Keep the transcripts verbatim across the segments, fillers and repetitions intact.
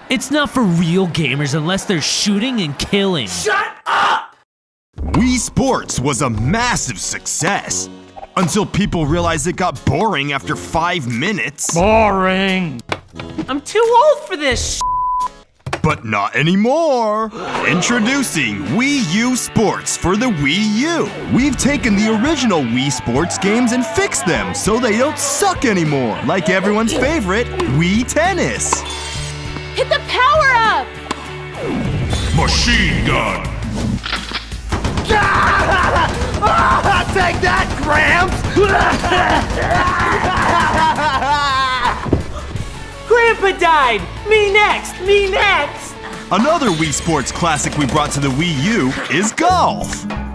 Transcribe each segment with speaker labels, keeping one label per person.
Speaker 1: It's not for real gamers unless they're shooting and killing.
Speaker 2: Shut up!
Speaker 3: Wii Sports was a massive success. Until people realized it got boring after five minutes.
Speaker 1: Boring.
Speaker 2: I'm too old for this sh**.
Speaker 3: But not anymore! Introducing Wii U Sports for the Wii U. We've taken the original Wii Sports games and fixed them so they don't suck anymore, like everyone's favorite, Wii Tennis.
Speaker 4: Hit the power up!
Speaker 5: Machine gun!
Speaker 2: Take that, Gramps! Grandpa died! Me next! Me next!
Speaker 3: Another Wii Sports classic we brought to the Wii U is golf.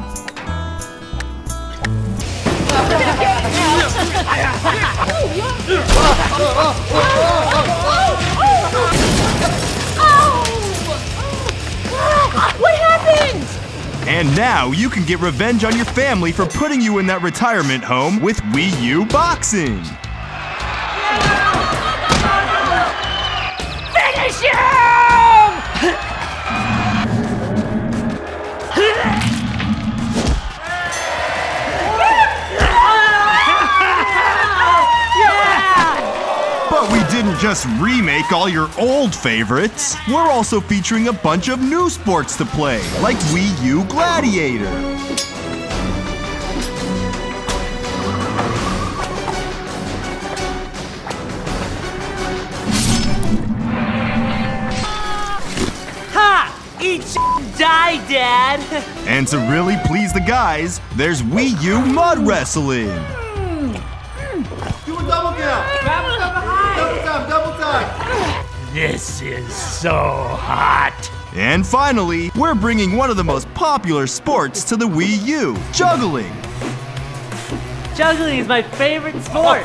Speaker 4: What happened?
Speaker 3: And now you can get revenge on your family for putting you in that retirement home with Wii U Boxing.
Speaker 4: Finish him!
Speaker 3: But we didn't just remake all your old favorites. We're also featuring a bunch of new sports to play, like Wii U Gladiator.
Speaker 2: Ha! Eat sh** and die, Dad!
Speaker 3: And to really please the guys, there's Wii U Mud Wrestling.
Speaker 6: Do a double count! Double time, double time!
Speaker 1: This is so hot.
Speaker 3: And finally, we're bringing one of the most popular sports to the Wii U, juggling.
Speaker 2: Juggling is my favorite sport.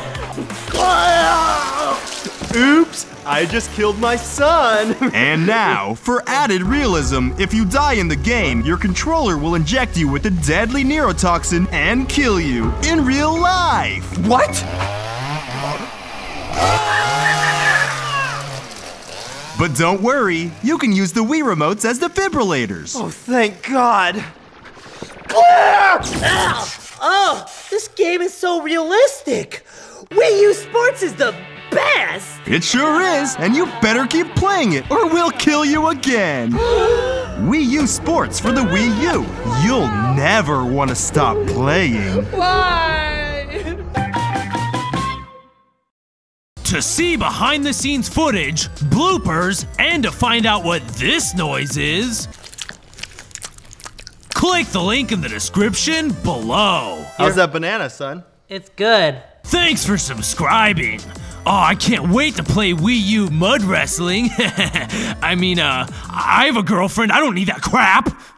Speaker 6: Oops, I just killed my son!
Speaker 3: And now, for added realism, if you die in the game, your controller will inject you with a deadly neurotoxin and kill you in real life.
Speaker 6: What?
Speaker 3: But don't worry, you can use the Wii remotes as defibrillators.
Speaker 6: Oh, thank God.
Speaker 2: Oh, this game is so realistic. Wii U Sports is the best.
Speaker 3: It sure is, and you better keep playing it or we'll kill you again. Wii U Sports for the Wii U. You'll never want to stop playing.
Speaker 4: Why?
Speaker 1: To see behind-the-scenes footage, bloopers, and to find out what this noise is, click the link in the description below.
Speaker 6: How's that banana, son?
Speaker 2: It's good.
Speaker 1: Thanks for subscribing. Oh, I can't wait to play Wii U Mud Wrestling. I mean, uh, I have a girlfriend. I don't need that crap.